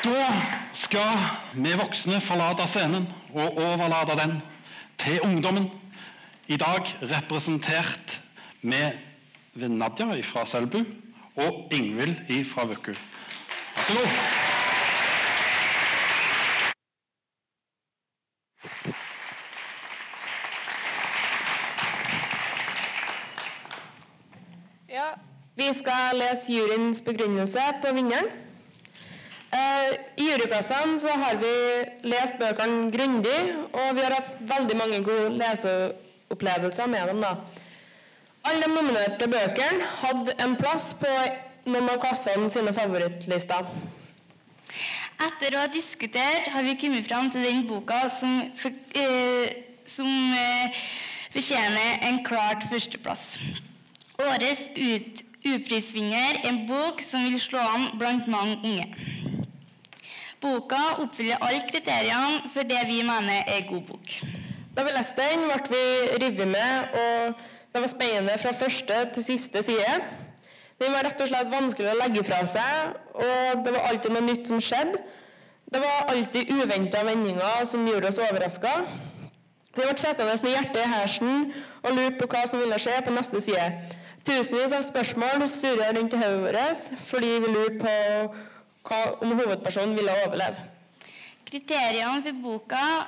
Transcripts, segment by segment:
Da skal vi voksne forlate scenen og overlate den til ungdommen. I dag representert ved Nadia fra Selbu og Ingvild fra Vøkku. Vær så god. Ja, vi skal lese juryens begrunnelse på vinneren. I juryklassene så har vi lest bøkene grundig, og vi har hatt veldig mange gode leseopplevelser med dem da. Alle de nominerte bøkene hadde en plass på noen av klassene sine favorittlister. Etter å ha diskutert har vi kommet frem til den boka som fortjener en klart førsteplass. Årets uprisvinner er en bok som vil slå an blant mange unge. Boka oppfyller alle kriteriene for det vi mener er god bok. Da vi leste den, ble vi revet med, og det var spennende fra første til siste side. Den var rett og slett vanskelig å legge fra seg, og det var alltid noe nytt som skjedde. Det var alltid uventet vendinger som gjorde oss overrasket. Vi ble sittende med hjertet i hersen og lurte på hva som ville skje på neste side. Tusenvis av spørsmål surret rundt i hodet vårt, fordi vi lurte på om hovedpersonen ville overleve. Kriteriene i boka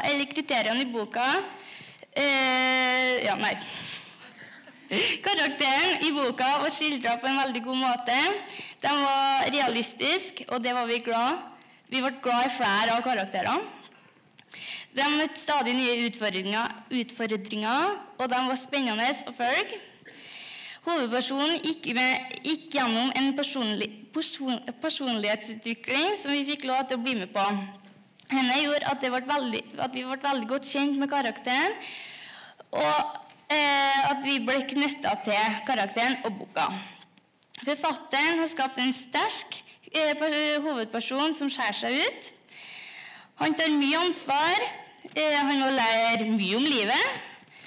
Karakteren i boka var skildret på en veldig god måte. Den var realistisk, og det var vi glad. Vi ble glad i flere av karakterene. De møtte stadig nye utfordringer, og de var spennende å følge. Hovedpersonen gikk gjennom en personlighetsutvikling som vi fikk lov til å bli med på. Henne gjorde at vi ble veldig godt kjent med karakteren, og at vi ble knyttet til karakteren og boka. Forfatteren har skapt en sterk hovedperson som skjærer seg ut. Han tar mye ansvar, han må lære mye om livet,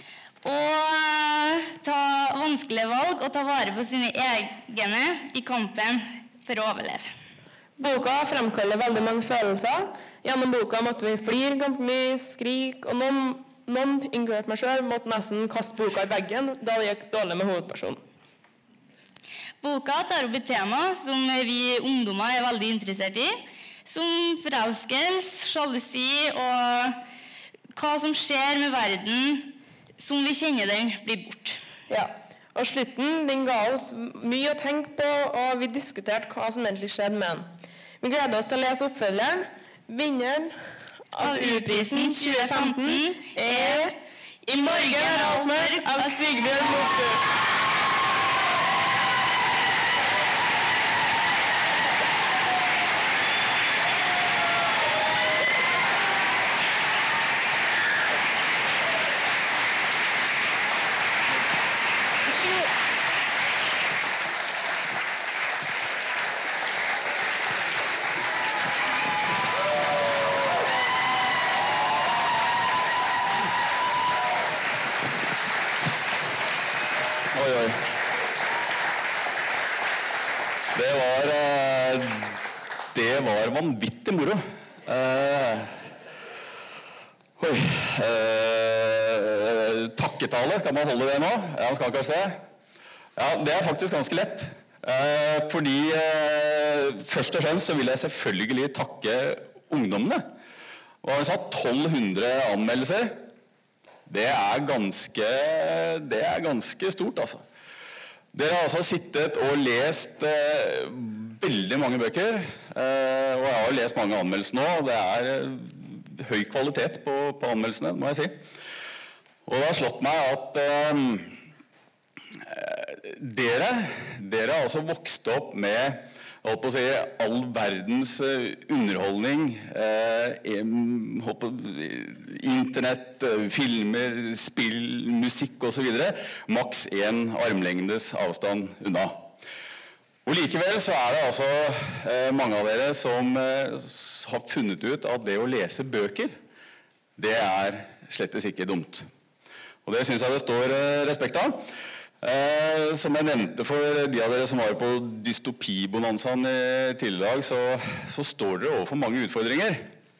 og ta vanskelige valg og ta vare på sine egne i kampen for å overleve. Boka fremkaller veldig mange følelser. Gjennom boka måtte vi flire ganske mye, skrik, og noen inkludert meg selv, måtte nesten kaste boka i veggen da det gikk dårlig med hovedpersonen. Boka tar opp et tema som vi ungdommer er veldig interessert i, som forelskelse, sjalusi og hva som skjer med verden som vi kjenner den blir bort. Ja, og slutten den ga oss mye å tenke på, og vi diskuterte hva som egentlig skjedde med den. Vi gleder oss til å lese oppfølgeren. Vinneren av Uprisen 2015 er I morgen er alt mørkt av Sigbjørn Mosby. Det var vanvittig moro. Takketale, skal man holde det nå? Ja, man skal kanskje det. Ja, det er faktisk ganske lett. Fordi først og fremst så vil jeg selvfølgelig takke ungdommene. Og vi sa 1200 anmeldelser. Det er ganske stort, altså. Dere har altså sittet og lest veldig mange bøker, og jeg har lest mange anmeldelser nå, og det er høy kvalitet på anmeldelsene, må jeg si. Og det har slått meg at dere har altså vokst opp med all verdens underholdning, internett, filmer, spill, musikk og så videre, maks en armlengdes avstand unna. Og likevel så er det altså mange av dere som har funnet ut at det å lese bøker, det er slettes ikke dumt. Og det synes jeg det står respekt av. Som jeg nevnte for de av dere som var på dystopibonanzaen tidligere dag, så står dere overfor mange utfordringer.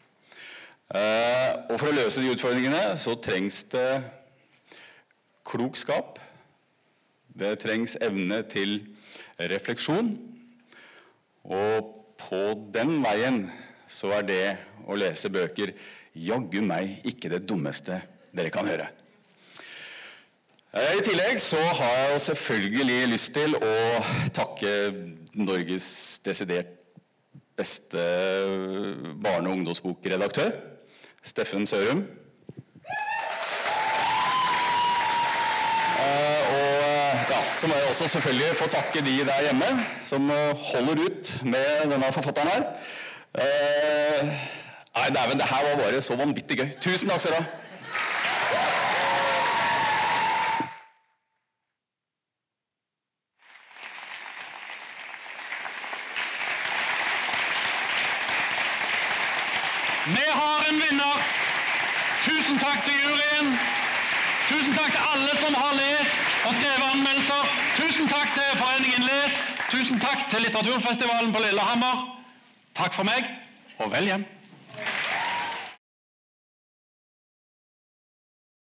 Og for å løse de utfordringene så trengs det klokskap, det trengs evne til refleksjon, og på den veien så det å lese bøker jaggu meg ikke det dummeste dere kan høre. I tillegg så har jeg jo selvfølgelig lyst til å takke Norges desidert beste barne- og ungdomsbokredaktør, Steffen Sørum. Så må jeg også selvfølgelig få takke de der hjemme som holder ut med denne forfatteren her. Nei, dæven, det her var bare så vanvittig gøy. Tusen takk skal dere ha. Vi har en vinner. Tusen takk til juryen. Tusen takk til alle som har lest og skrevet anmeldelser. Tusen takk til Foreningen Les. Tusen takk til Litteraturfestivalen på Lillehammer. Takk for meg, og vel hjem.